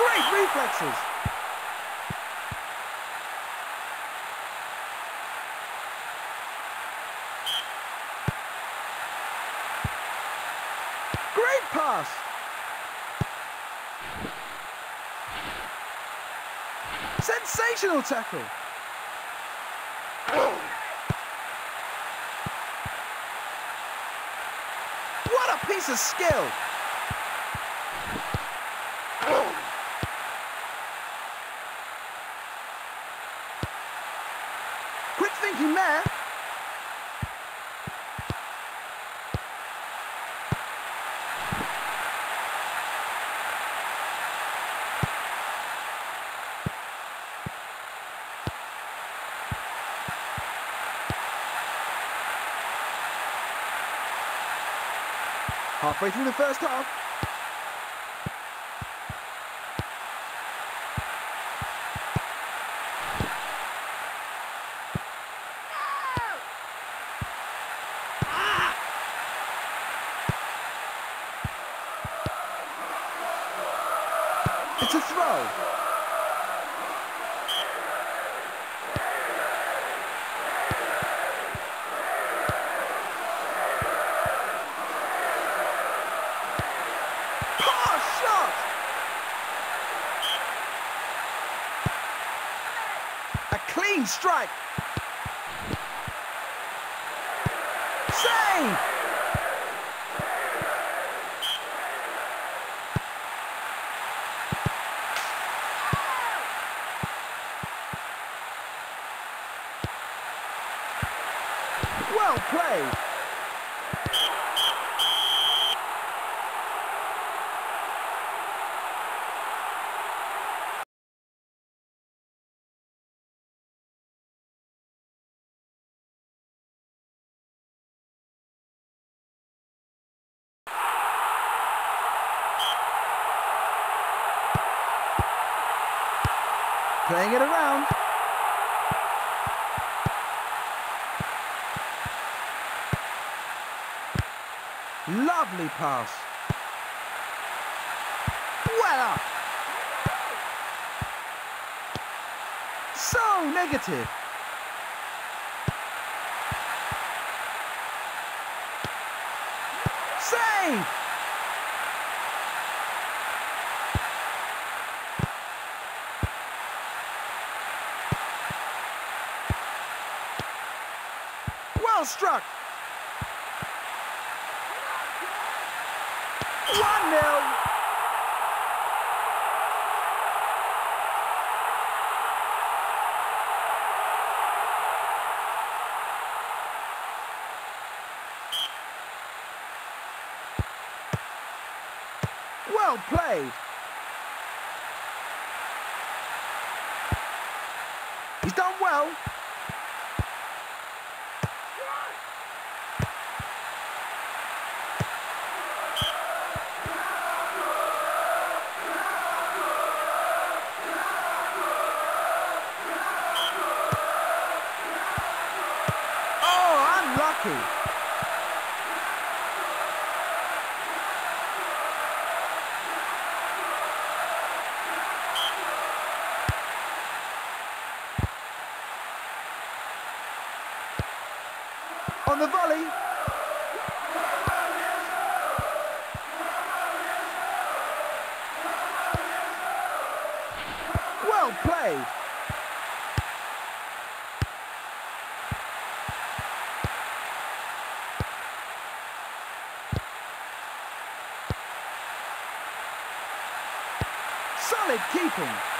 Great reflexes. Great pass. Sensational tackle. What a piece of skill. Quick thinking there. Halfway through the first half. It's a throw. A clean strike. Save! Well played. Playing it around. Lovely pass. Well up. So negative. Save! Well struck. 1-0. Well played. He's done well. Unlucky. On the volley. Well played. Solid keeping.